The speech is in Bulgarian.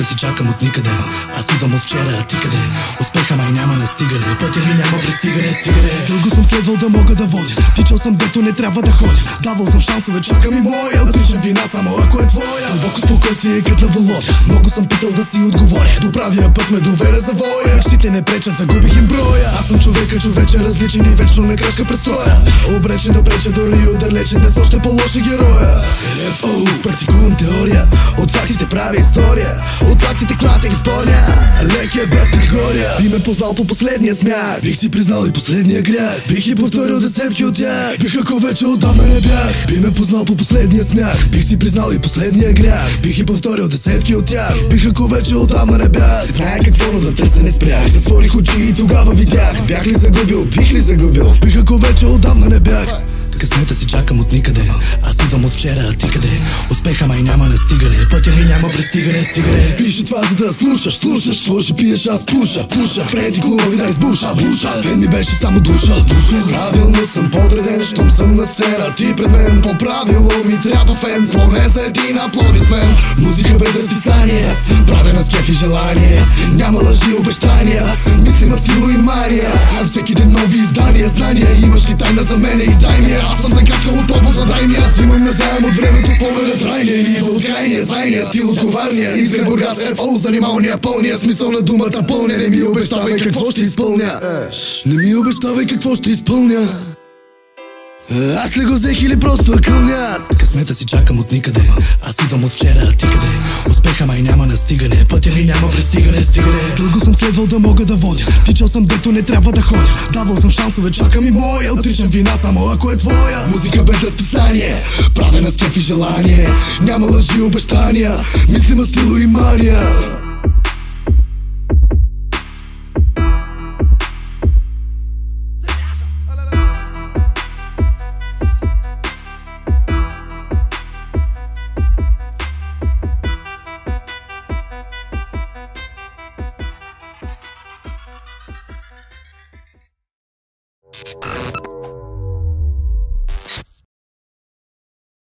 си чакам от никъде. Аз идвам от вчера, а ти къде? Успеха май няма настигане, пътя ми няма пристигане. Дълго съм следвал да мога да водя, тичал съм дето не трябва да ходя. Давал съм шансове, чакам и моя. Отричам вина само ако е твоя. Дълбоко спокойствие кът на Володя. Много съм питал да си отговоря. До правия път ме доверя за воя. Щите не пречат, загубих им броя. Аз съм човече различен и вечно не крачка престроя. Обречен да преча дори отдалечен, днес още по-лоши героя. Практикувам теория, от фактите правя история. От фактите клатя ги спорня. Лекия без категория. Би ме познал по последния смях, бих си признал и последния грях. Бих и повторил десетки от тях, бих ако вече отдавна не бях. Би ме познал по последния смях, бих си признал и последния грях. Бих и повторил десетки от тях, бих ако вече отдавна не бях. Зная какво, но да търся не спрях. Затворих очи и тогава видях. Бях ли загубил, бих ли загубил? Бих ако вече отдавна не бях. Късмета си чакам от никъде. Аз идвам от вчера, а ти къде? Успеха май няма настигане, пътя ми няма пристигане. Пише това за да слушаш. Слушаш, пиеш, аз пуша. Преди клуба да избуша. Фен ми беше само душа. Правилно съм подреден, щом съм на сцена. Ти пред мен по правило ми трябва фен. Поне за един аплодисмент. Музика без разписание, правена с кеф и желание. Няма лъжи, обещания. Мислима стило и мания. Всеки ден нови издания. Знания, имаш ли тайна за мене? Издай ми. Аз съм загадка отново, задай ми. Аз имам назаем от времето спомена трайния. И от крайния, знайния, стил от коварния. Изгрен Бургас, ФО, занималния, пълния смисъл на думата пълня. Не ми обещавай какво ще изпълня. Не ми обещавай какво ще изпълня. Аз ли го взех или просто акълнят? Късмета си чакам от никъде. Аз идвам от вчера, а ти къде? Успеха май няма настигане, пътя ми няма пристигане. Дълго съм следвал да мога да водя, тичал съм дето не трябва да ходя. Давал съм шансове, чакам и моя. Отричам вина само ако е твоя. Музика без разписание, правена с кеф и желание. Няма лъжи, обещания, мислима стило и мания.